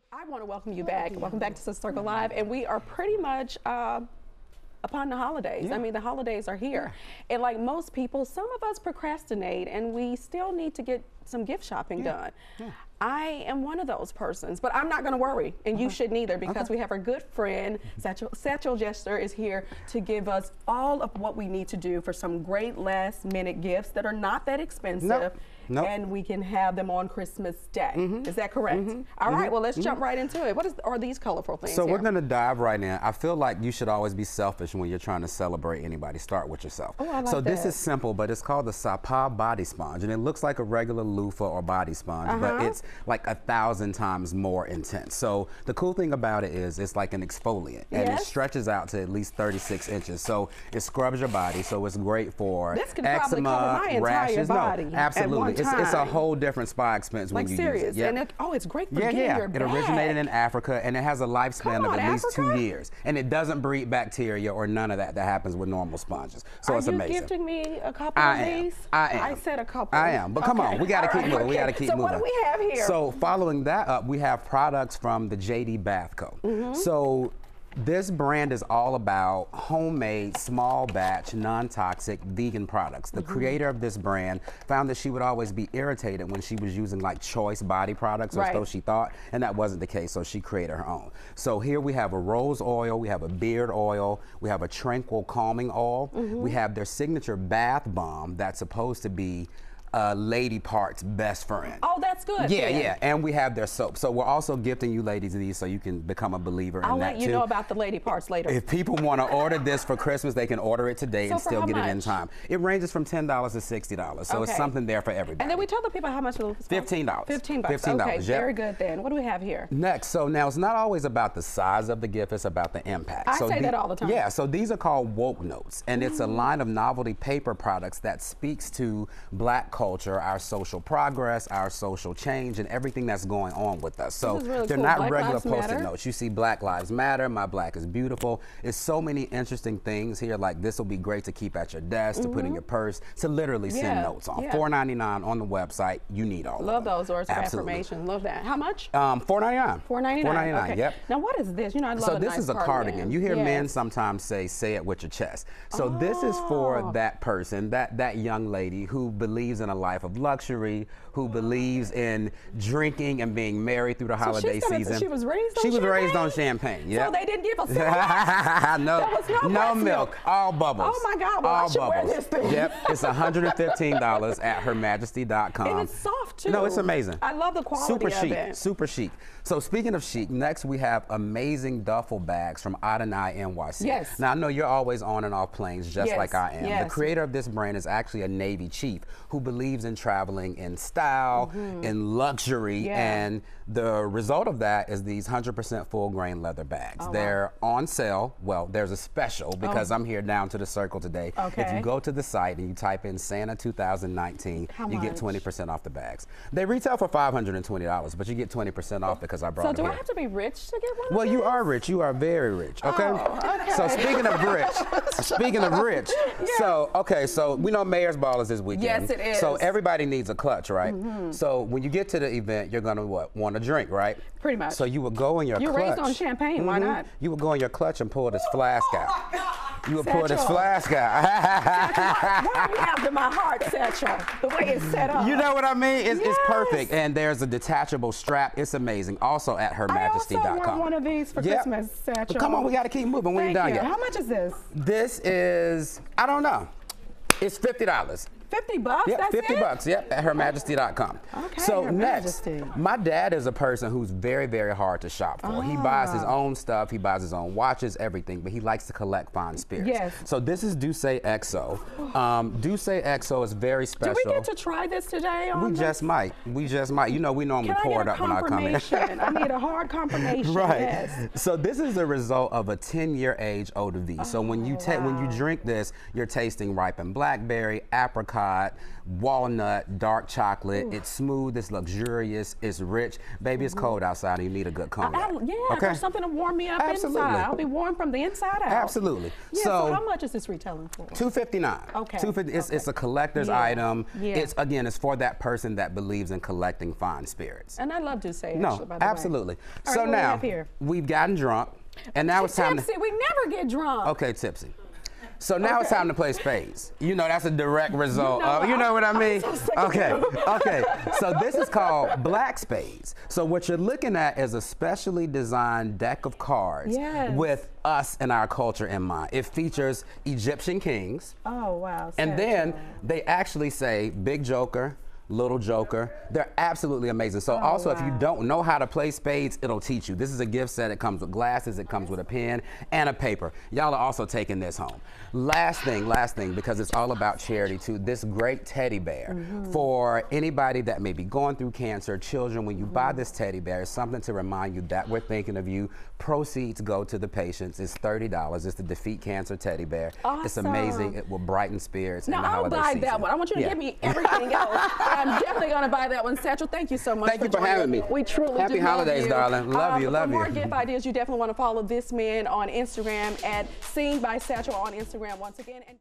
I want to welcome you back. Welcome back to Sister Circle Live. And we are pretty much upon the holidays. Yeah. I mean, the holidays are here. Yeah. And like most people, some of us procrastinate and we still need to get some gift shopping done. Yeah. I am one of those persons, but I'm not going to worry, and you shouldn't either, because we have our good friend, Satchel Jester, is here to give us all of what we need to do for some great last-minute gifts that are not that expensive, and we can have them on Christmas Day. Is that correct? All right, well, let's jump right into it. What are these colorful things So here? we're going to dive right in. I feel like you should always be selfish when you're trying to celebrate anybody. Start with yourself. Oh, I like so this that. is simple, but it's called the Sapa body sponge, and it looks like a regular loofah or body sponge, but it's like 1,000 times more intense. So the cool thing about it is it's like an exfoliant, and it stretches out to at least 36 inches. So it scrubs your body, so it's great for This could probably cover my eczema, entire rashes. body No, absolutely. at one It's a time. whole different spa expense when Like you serious. use it. Yep. And it's great for Yeah, getting yeah. your It bag. originated in Africa, and it has a lifespan Come of on, at least Africa? 2 years, and it doesn't breed bacteria or none of that happens with normal sponges. So it's Are you amazing. gifting me a couple I of am. these? I am. I said a couple. I am, but come on, we got to keep moving. We got to keep so moving. what do we have here? So following that up, we have products from the JD Bath Co. So this brand is all about homemade, small batch, non-toxic, vegan products. The creator of this brand found that she would always be irritated when she was using like choice body products, or so she thought, and that wasn't the case, so she created her own. So here we have a rose oil, we have a beard oil, we have a tranquil calming oil, we have their signature bath bomb that's supposed to be lady part's best friend. Oh, that's good. Yeah, then. yeah, and we have their soap. So we're also gifting you ladies these so you can become a believer in that too. I'll let you know about the lady parts later. If people want to order this for Christmas, they can order it today So and for still how get it in much? time. It ranges from $10 to $60, so it's Okay. something there for everybody. And then we tell the people how much it was. $15. $15. $15, Okay, yep. very good then. What do we have here? Next, so now it's not always about the size of the gift, it's about the impact. I so say that all the time. Yeah, so these are called Woke Notes, and it's a line of novelty paper products that speaks to Black culture, our social progress, our social change, and everything that's going on with us. So This is really they're cool. not Black regular Lives post-it Matter. notes. You see Black Lives Matter, My Black is Beautiful. It's so many interesting things here, like this will be great to keep at your desk, to put in your purse, to literally send Yeah, notes on. yeah. $4.99 on the website. You need all Love of them. those words of Absolutely. affirmation. Love that. How much? $4.99. $4.99. Okay. Yep. Now what is this? You know, I love So a this nice is a cardigan. You hear Yes. men sometimes say it with your chest. So this is for that person, that young lady who believes in a life of luxury, who believes in drinking and being merry through the holiday season. She was raised on She was champagne? raised on champagne. So Yep. they didn't give a cigarette? No, There was no no breast milk, all bubbles. Oh my God, well, I all should wear bubbles. this thing. Yep, it's $115 at hermajesty.com. And it's soft too. No, it's amazing. I love the quality Super of chic, it. super chic. So speaking of chic, next we have amazing duffel bags from Adonai NYC. Yes. Now I know you're always on and off planes just Yes, like I am. yes. The creator of this brand is actually a Navy chief who believes in traveling in style, in luxury, Yeah. and the result of that is these 100% full grain leather bags. Oh, They're on sale. Well, there's a special because I'm here down to the circle today. If Okay. you go to the site and you type in Santa 2019, How you get much? 20% off the bags. They retail for $520, but you get 20% off because I brought So them do here. I have to be rich to get one Well, of you these? are rich. You are very rich. Okay. okay. So speaking of rich, so we know Mayor's Ball is this weekend. Yes, it is. So everybody needs a clutch, right? So when you get to the event, you're gonna want a drink, right? Pretty much. So you would go in your You're clutch. raised on champagne, why not? You would go in your clutch and pull this flask out. You would pull this Satchel. flask out. Why do you have to my heart, Satchel? The way it's set up. You know what I mean? It's Yes. perfect. And there's a detachable strap. It's amazing. Also at hermajesty.com. I also want one of these for Yep. Christmas, Satchel. Come on, we got to keep moving. We ain't Thank done you. yet. How much is this? This is, I don't know. It's $50. $50? Yep, That's $50. it? Yep, at hermajesty.com. Okay, So Her next, Majesty. my dad is a person who's very, very hard to shop for. He buys his own stuff, he buys his own watches, everything, but he likes to collect fine spirits. Yes. So this is Douce XO. Douce XO is very Do special. we get to try this today? On We this? just might. We just might. You know, we normally Can I pour get it a up when I come in. confirmation? I need a hard confirmation. Right. Yes. So this is the result of a 10-year age eau de vie. So when you drink this, you're tasting ripened blackberry, apricot, apricot, walnut, dark chocolate. It's smooth, it's luxurious, it's rich. Baby, it's cold outside and you need a good cognac. Yeah, there's something to warm me up inside. I'll be warm from the inside out. Absolutely. Yeah, so how much is this retailing for? $259. Okay. $250. It's a collector's item. It's it's for that person that believes in collecting fine spirits. And I love to say no, actually, by the absolutely. way. So right, now we've gotten drunk, and now it's time to. We never get drunk. Okay, tipsy. So now it's time to play spades. You know, that's a direct result of, you know what I mean? Okay. So this is called black spades. So what you're looking at is a specially designed deck of cards with us and our culture in mind. It features Egyptian kings. Oh, wow. And then they actually say big joker, little joker. They're absolutely amazing. So if you don't know how to play spades, it'll teach you. This is a gift set. It comes with glasses, it comes with a pen and a paper. Y'all are also taking this home. Last thing, because it's all about charity too, this great teddy bear for anybody that may be going through cancer, children. When you buy this teddy bear, it's something to remind you that we're thinking of you. Proceeds go to the patients. It's $30. It's the Defeat Cancer teddy bear. Awesome. It's amazing. It will brighten spirits in the holiday I'll buy season. that one. I want you to give me everything else. I'm definitely going to buy that one. Satchel, thank you so much Thank you for having me. We truly do. Happy holidays, darling. Love you. For more gift ideas, you definitely want to follow this man on Instagram at Seen by Satchel on Instagram once again.